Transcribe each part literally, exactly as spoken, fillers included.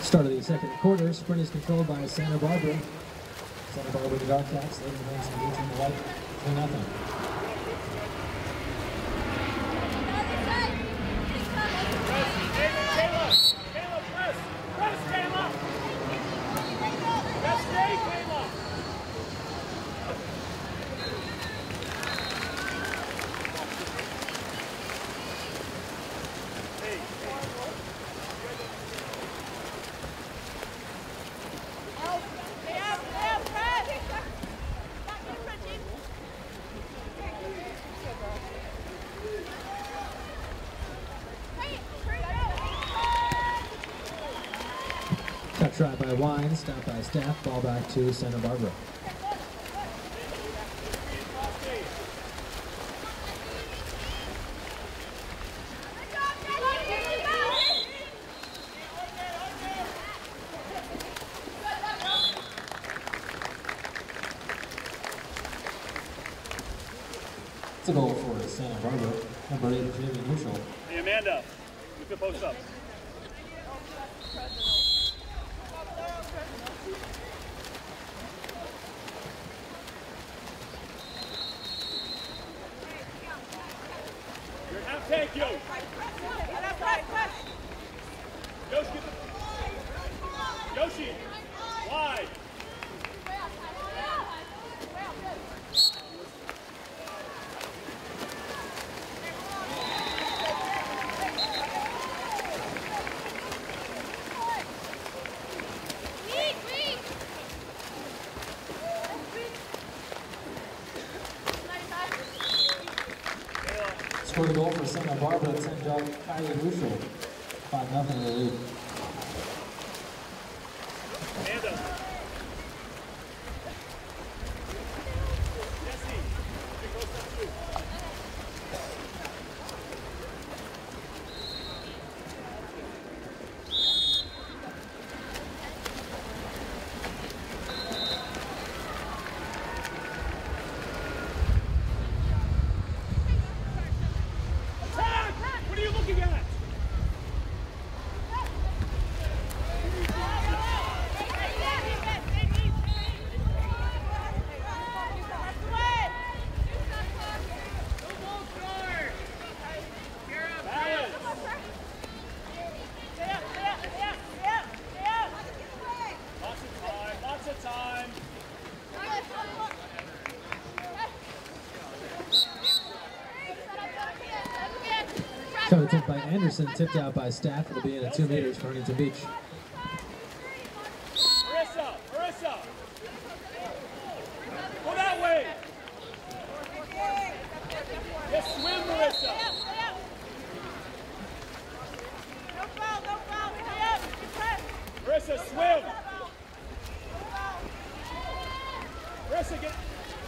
Start of the second quarter, sprint is controlled by Santa Barbara. Santa Barbara, the Dark Cats, leading the Lansing Beach in the white, two nothing. Cut try by Wine, stopped by Staff, ball back to Santa Barbara. It's a goal for Santa Barbara, number eight, Jamie Muschel. Hey Amanda, you can post up. Take you. Yoshi, Yoshi, wide. Scored a goal for Santa Barbara, ten-yard Kylie Ruschel, five nothing to lead. Amanda. Jesse, you go stop you. Covered tip by Anderson, tipped out by Staff. It'll be in at two meters for Huntington Beach. Marissa, Marissa, go that way. Yes, swim, Marissa. No foul, no foul. Marissa, swim. Marissa, get.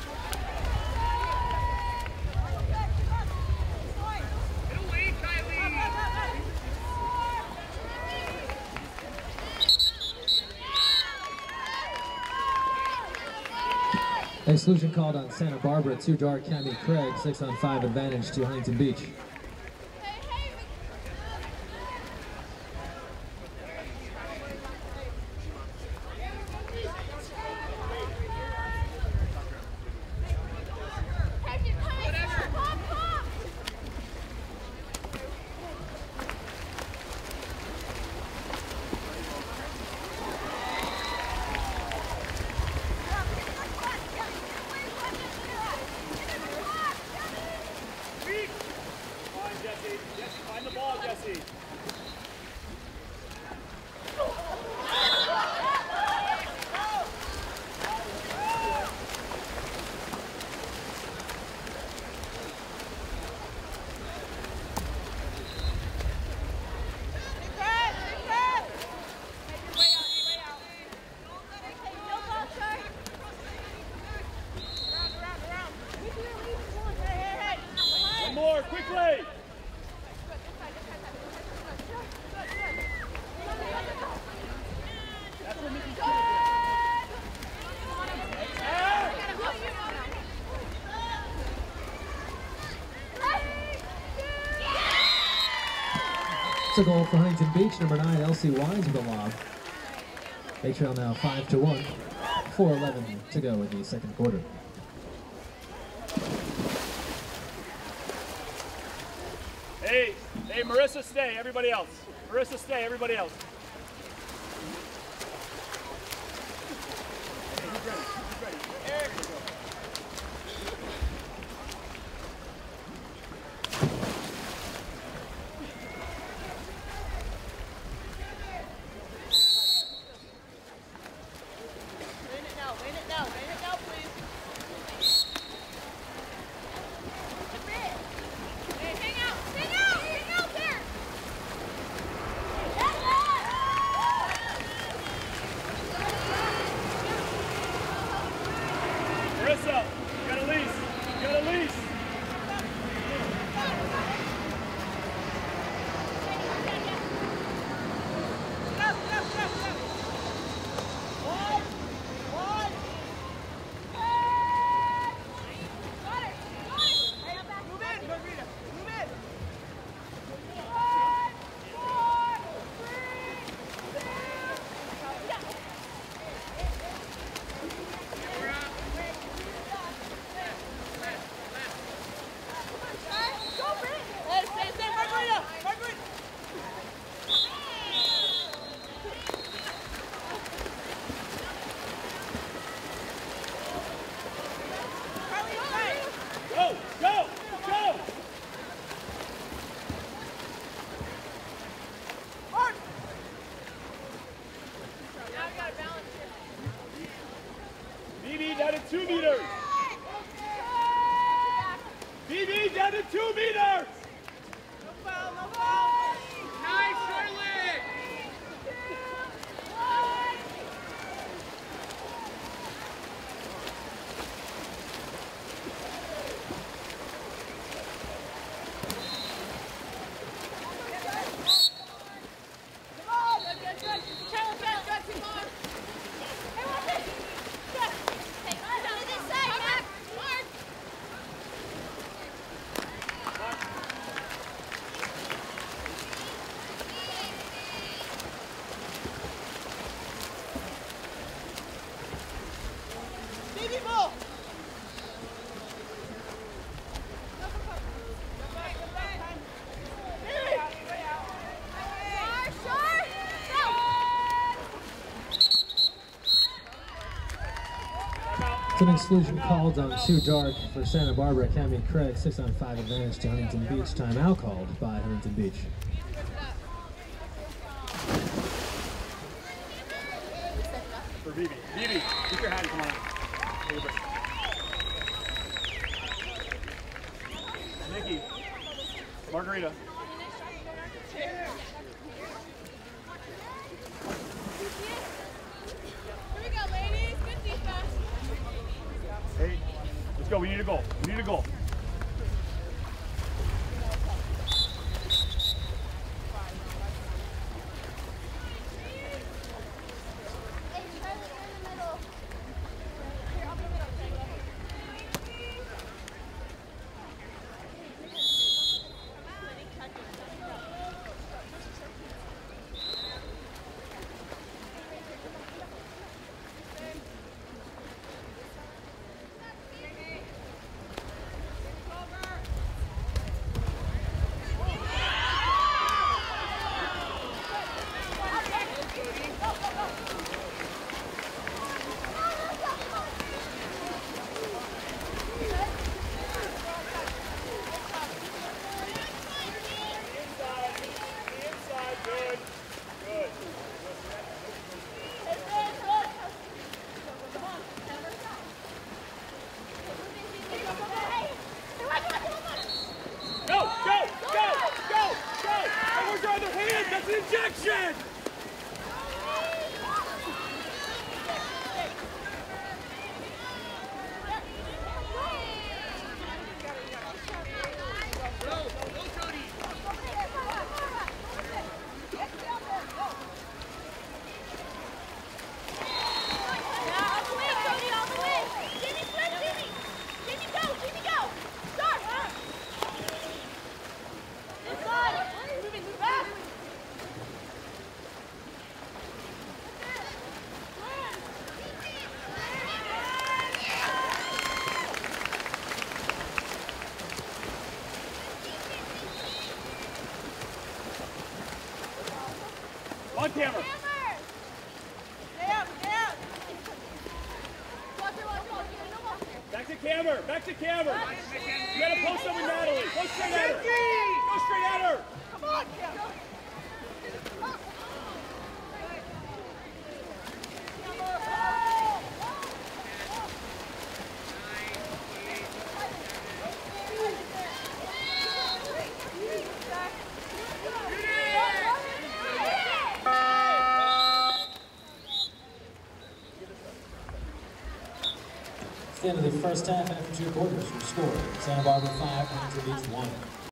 Exclusion called on Santa Barbara, two dark Cammy Craig, six on five advantage to Huntington Beach. Jesse, find the ball, Jesse. One more, quickly. That's where Mickey's good. It's a goal for Huntington Beach, number nine, Elsie Wines with a lob. They trail now five to one. four eleven to go in the second quarter. Hey, hey, Marissa, stay. Everybody else. Marissa, stay. Everybody else. Hey, who's ready? Who's ready? Eric. Marissa, you got a lease. You got a lease. Go, go, go! Mark! Now we gotta balance here. B B down to two meters. B B down to two meters. No foul, no foul. Nice, Charlotte. It's an exclusion called on Too Dark for Santa Barbara. Academy Craig, six on five advantage to Huntington Beach. Timeout called by Huntington Beach. For B B. B B, keep your hand, come on. Nikki. Margarita. Here we go, ladies. Good defense. Hey, let's go. We need a goal. We need a goal. Injection! On camera. Stay up, stay up. Watch her, watch her, watch her. No more. Back to camera. Back to camera. You gotta post up with Natalie. Go straight at her. Go straight at her. Come on, Kim. It's the end of the first half after two quarters. Your score, Santa Barbara five, Huntington Beach one.